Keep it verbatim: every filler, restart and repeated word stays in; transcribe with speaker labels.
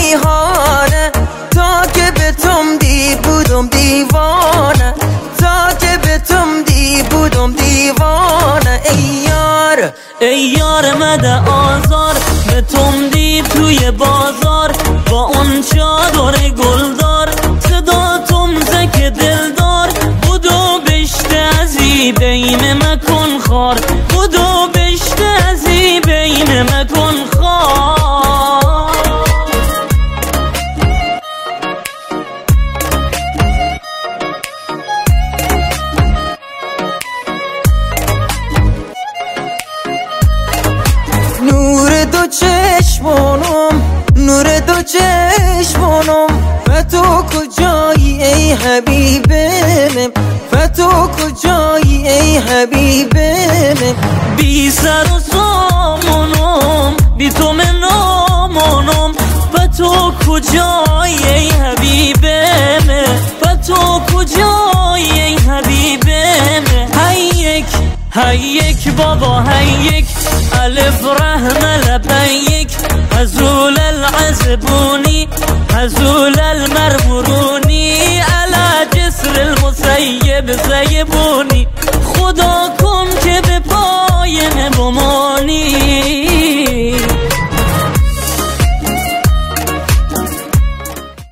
Speaker 1: میهانه، تا که به تم دی بودم دیوانه، تا که به تم دی بودم دیوانه. ای یار
Speaker 2: ای یار مده آزار، به تم دی توی بازار با اون چادر گلدار، صدا تم زک دلدار. بودو بشته ازی بین مکن خار، بودو بشته ازی بین مکن خار.
Speaker 1: نور دو چشمانم، نور دو چشمانم، و تو کجایی ای حبیب من، و تو کجایی ای حبیب من.
Speaker 2: بی سر و سامانم، بی تو من نامانم، و تو کجایی ای حبیب من، و تو کجایی ای حبیب من. هی یک هی یک بابا هی یک، الف رحم لبیک، هزول العزبونی هزول المرمرونی، على جسر المسيب سيبوني.